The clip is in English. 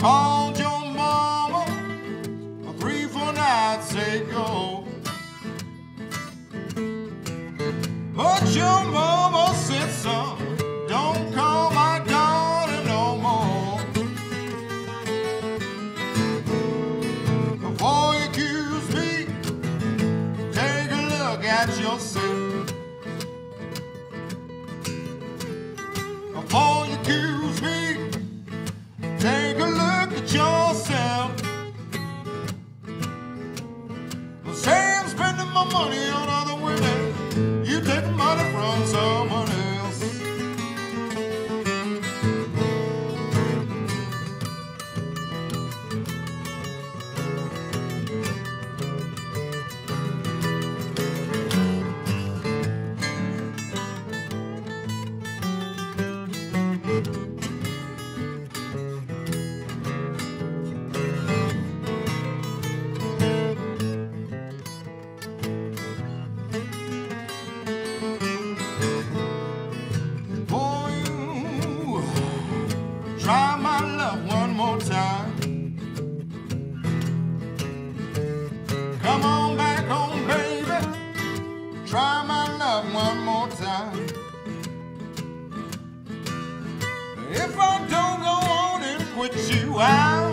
called your mama 3-4 nights ago, but your mama said, son, don't call my daughter no more. Before you accuse me, take a look at yourself. Before you accuse me, take a look at yourself. Say I'm spending my money on other women, you take the money from someone else. Try my love one more time. Come on back home, baby. Try my love one more time. If I don't go on and quit you out,